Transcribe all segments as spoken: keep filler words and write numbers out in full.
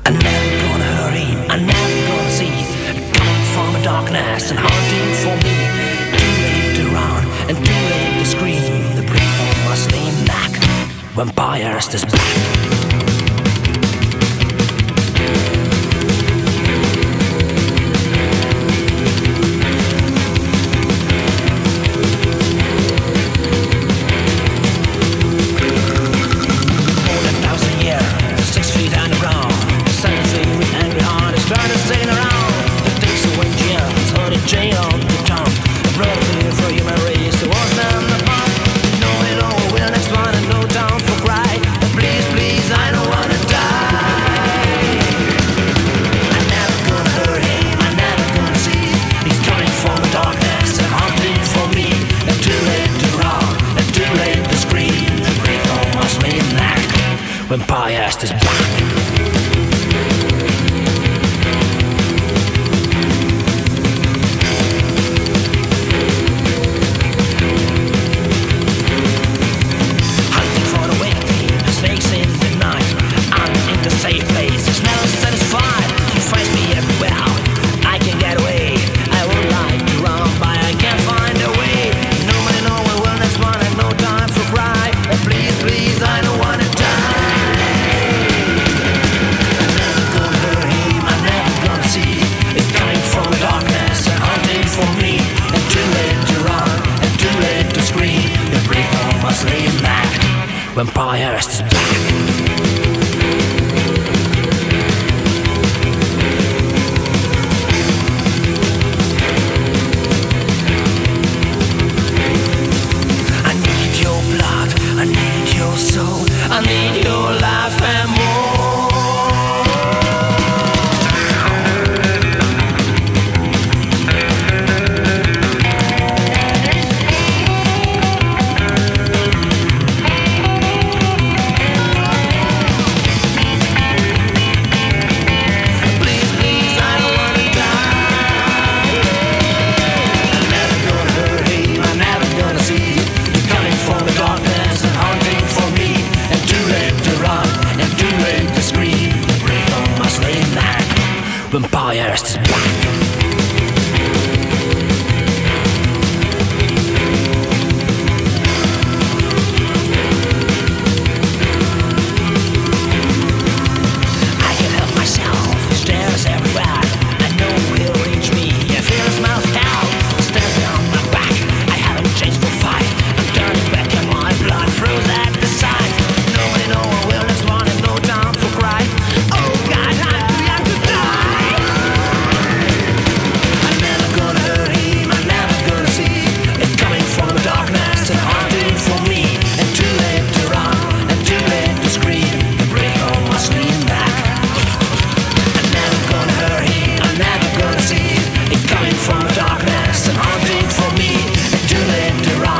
I'm never gonna hurry, I'm never gonna see it coming from the darkness and hunting for me. Too late to run and too late to scream. The brief must lean back when biased is back. When biased is back. When biased is back. I need your blood, I need your soul, I need your life and more. When biased is back.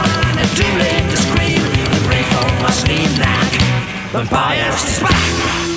When biased is back.